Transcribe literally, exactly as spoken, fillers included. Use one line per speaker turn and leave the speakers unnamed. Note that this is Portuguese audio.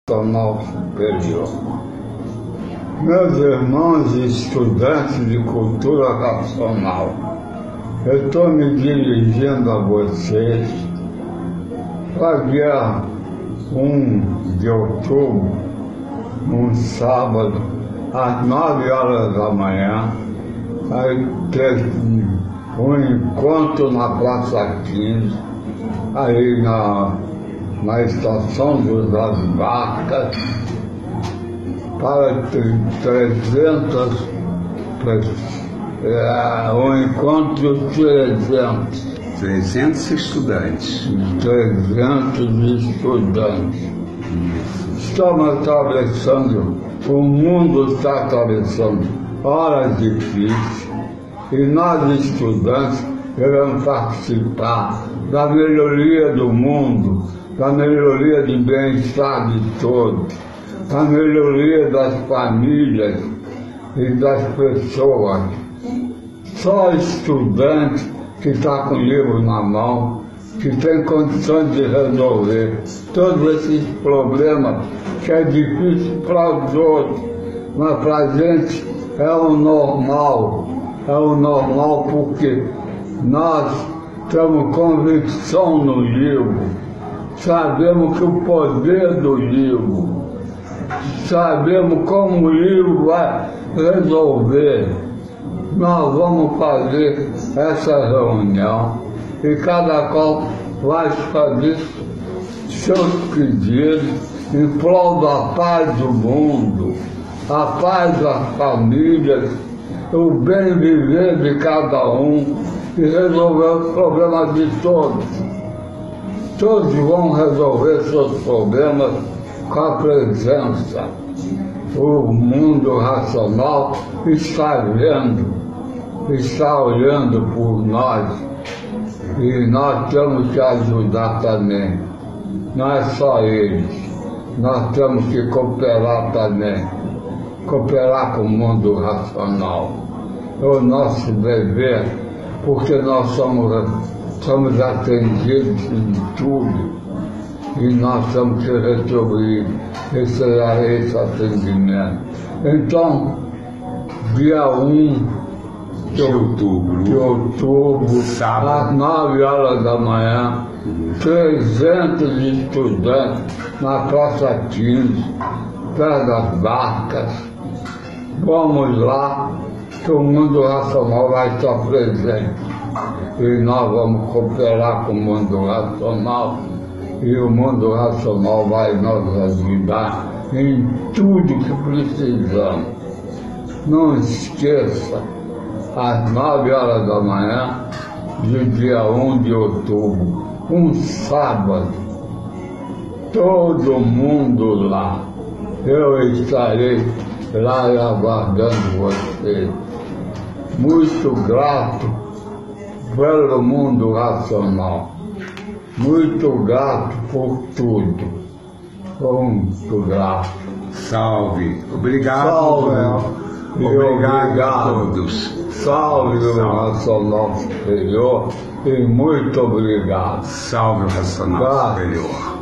Nacional Superior. Meus irmãos e estudantes de cultura racional, eu estou me dirigindo a vocês para dia um de outubro, um sábado, às nove horas da manhã, vai ter um encontro na Praça quinze, aí na, na estação das Vacas, para trezentas pessoas. É, um encontro de trezentos.
trezentos estudantes.
trezentos estudantes. Estamos atravessando, o mundo está atravessando horas difíceis e nós, estudantes, devemos participar da melhoria do mundo, da melhoria do bem-estar de todos, da melhoria das famílias e das pessoas. Só estudante que está com o livro na mão, que tem condições de resolver todos esses problemas que é difícil para os outros, mas para a gente é o normal, é o normal porque nós temos convicção no livro, sabemos que o poder do livro, sabemos como o livro vai resolver. Nós vamos fazer essa reunião e cada qual vai fazer seus pedidos em prol da paz do mundo, a paz das famílias, o bem viver de cada um e resolver os problemas de todos. Todos vão resolver seus problemas com a presença. O mundo racional está vendo, está olhando por nós e nós temos que ajudar também. Não é só eles, nós temos que cooperar também, cooperar com o mundo racional. É o nosso dever, porque nós somos, somos atendidos em tudo e nós temos que retribuir esse, esse atendimento. Então, dia um de outubro, de outubro às nove horas da manhã, trezentos estudantes na Praça quinze, perto das Vacas. Vamos lá, que o mundo racional vai estar presente. E nós vamos cooperar com o mundo racional. E o mundo racional vai nos ajudar em tudo que precisamos. Não esqueça, às nove horas da manhã, do dia um de outubro, um sábado, todo mundo lá. Eu estarei lá aguardando vocês. Muito grato pelo mundo racional. Muito grato por tudo. Muito grato.
Salve. Obrigado.
Salve.
Obrigado,
obrigado
a todos.
Salve o Racional Superior e muito obrigado.
Salve o Racional
Tá.
Superior.